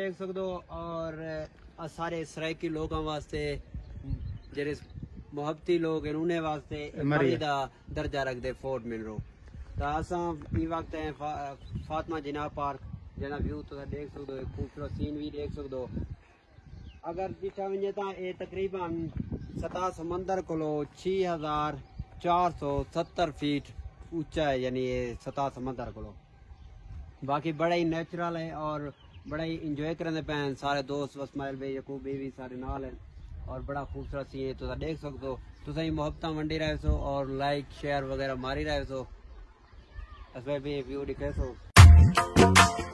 देख सकते हो और सारे सराइकी लोगों वास्ते जेरे मोहब्बती लोग हैं उन्हें वास्ते मरीदा दर्जा रखते फोर्ट मिनरो। तो असां ई वक्त है फातिमा जिना पार्क जना व्यू तो देख सकते हो, खूबसूरत सीन भी देख सकते हो। अगर दिखा वजे तो ये तकरीबन सतह समंदर को 6470 फीट ऊंचा है, यानी ये सतह समंदर को। बाकी बड़ा ही नेचुरल है और बड़ा ही इंजॉय करने पे सारे दोस्त इस्माइल भाई यकूब भाई भी सारे नाल हैं और बड़ा खूबसूरत सीन है। तो देख सकते हो तुम मोहब्बत मंडी रहे सो और लाइक शेयर वगैरह मारी रहे सो। भी व्यू दिखे सो।